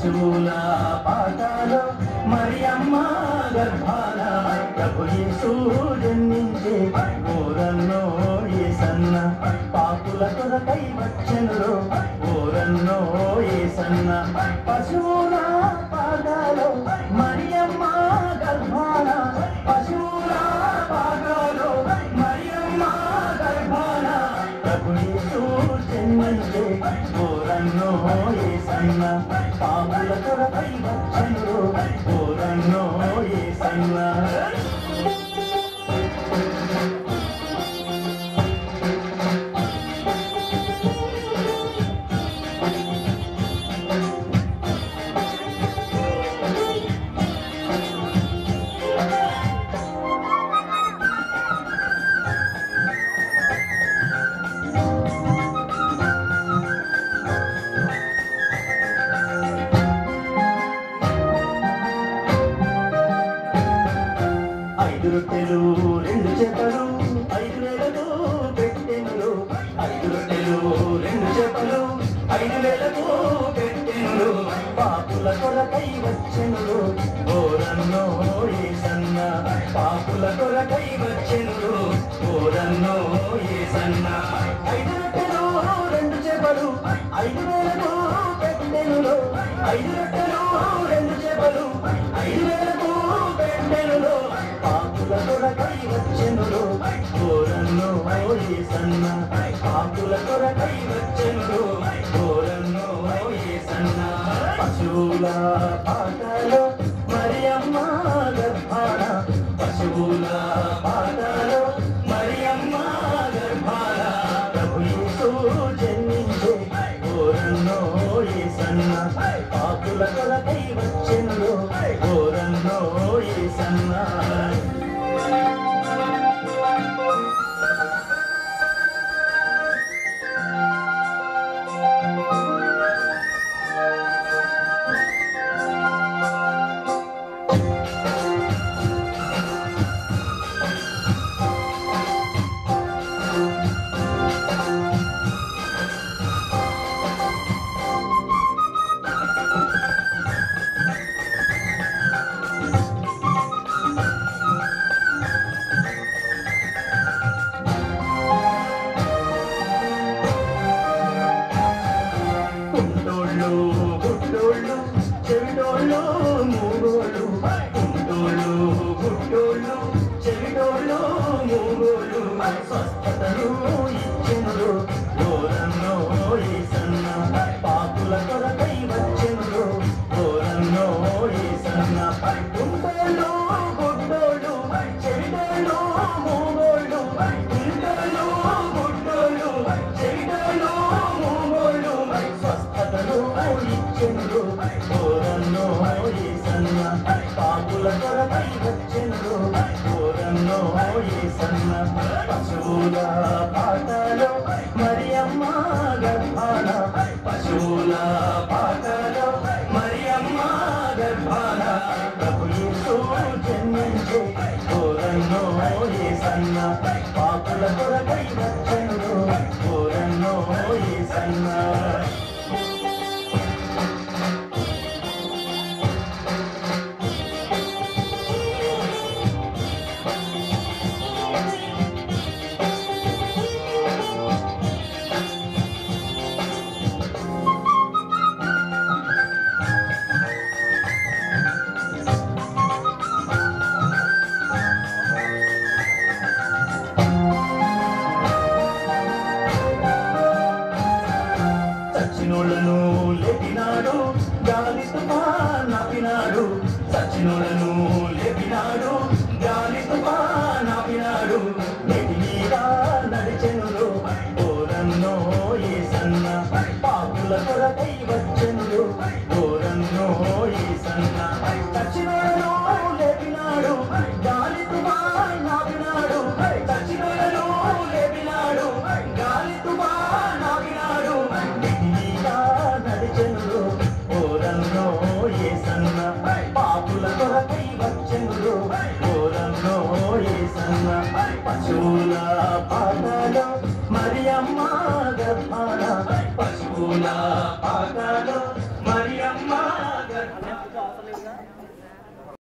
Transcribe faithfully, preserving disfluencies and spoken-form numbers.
పశువుల పాటలో మరియమ్మ గర్భాన ప్రభు యేసు జన్మించే ఓరన్నో యేసన్న పాపుల కొరకై వచ్చెనురో ఓరన్నో యేసన్న పశువుల పాటలో మరియమ్మ గర్భాన పశువుల పాటలో మరియమ్మ గర్భాన ప్రభు యేసు జన్మించే ఓరన్నో యేసన్న పాపుల కొరకై వచ్చెనురో ఓరన్నో యేసన్న ఐదు రొట్టెలు రెండు చేపలు ఐదు వేలకు పెట్టెనులు ఐదు రొట్టెలు రెండు చేపలు ఐదు వేలకు పెట్టెనులు పాపుల కొరకై వచ్చెనులు ఓరన్నో యేసన్న పాపుల కొరకై వచ్చెనులు ఓరన్నో యేసన్న ఐదు రొట్టెలు రెండు చేపలు ఐదు వేలకు పెట్టెనులు ఐదు రొట్టెలు రెండు చేపలు ఐదు వేలకు పెట్టెనులు పాపుల కొరకై వచ్చెనులు ఓరన్నో యేసన్న పాపుల కొరకై వచ్చెనులు ఓరన్నో యేసన్న పశువుల పాటలో మరియమ్మ గర్భాన పశువుల పాటలో మరియమ్మ గర్భాన ప్రభు యేసు జన్మించే ఓరన్నో యేసన్న పాపుల కొరకై వచ్చెనులు ఓరన్నో యేసన్న గుడ్డోళ్ళు చెవిటోళ్ళు మూగోళ్ళు గుడ్డోళ్ళు గుడ్డోళ్ళు చెవిటోళ్ళు మూగోళ్ళు స్వస్థతను ఇచ్చెనులు ఓరన్నో యేసన్న పాపుల కొరకై వచ్చెనులు ఓరన్నో యేసన్న గుడ్డోళ్ళు గుడ్డోళ్ళు చెవిటోళ్ళు మూగోళ్ళు గుడ్డోళ్ళు గుడ్డోళ్ళు చెవిటోళ్ళు మూగోళ్ళు స్వస్థతను ఇచ్చెనులు ఓరన్నో యేసన్న పాపుల కొరకై వచ్చెనులు ఓరన్నో యేసన్న పశువుల పాటలో మరియమ్మ గర్భాన పశువుల పాటలో మరియమ్మ గర్భాన ప్రభు యేసు జన్మించే ఓరన్నో యేసన్న పాపుల కొరకై వచ్చెనులు ఓరన్నో యేసన్న చచ్చినోళ్ళను లేపినాడు గాలి తుఫానాపినాడు చచ్చినోళ్ళను లేపినాడు గాలి తుఫానాపినాడు నెటి మీద నడిచెనులు ఓరన్నో యేసన్న పాపుల కొరకై వచ్చెనులు ఓరన్నో యేసన్న చచ్చినోళ్ళను లేపినాడు గాలి తుఫానాపినాడు చచ్చినోళ్ళను లేపినాడు గాలి తుఫానాపినాడు నడిచెనులు ఓరన్నో యేసన్న పాపుల కొరకై వచ్చెనులు ఓరన్నో యేసన్న పశువుల పాటలో మరియమ్మ గర్భాన పశువుల పాటలో